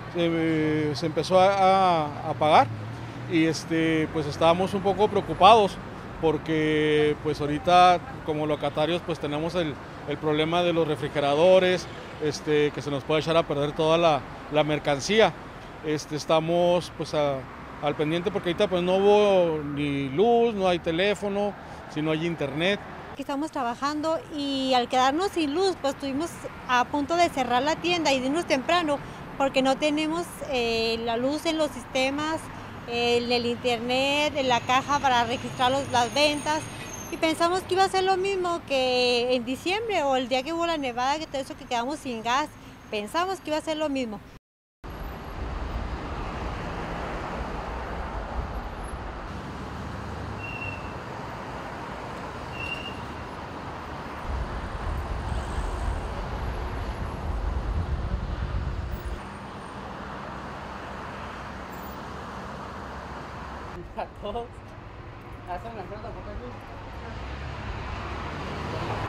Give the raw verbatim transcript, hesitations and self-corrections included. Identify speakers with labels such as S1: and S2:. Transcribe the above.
S1: se, se empezó a, a, a apagar y este, pues estábamos un poco preocupados porque pues ahorita como locatarios pues tenemos el, el problema de los refrigeradores, este, que se nos puede echar a perder toda la, la mercancía. Este, estamos pues a, al pendiente porque ahorita pues no hubo ni luz, no hay teléfono, si no hay internet.
S2: Que estamos trabajando y al quedarnos sin luz pues estuvimos a punto de cerrar la tienda y de irnos temprano porque no tenemos eh, la luz en los sistemas, en el internet, en la caja para registrar los, las ventas, y pensamos que iba a ser lo mismo que en diciembre o el día que hubo la nevada, que todo eso, que quedamos sin gas, pensamos que iba a ser lo mismo.
S3: A todos. A esa tampoco hay luz.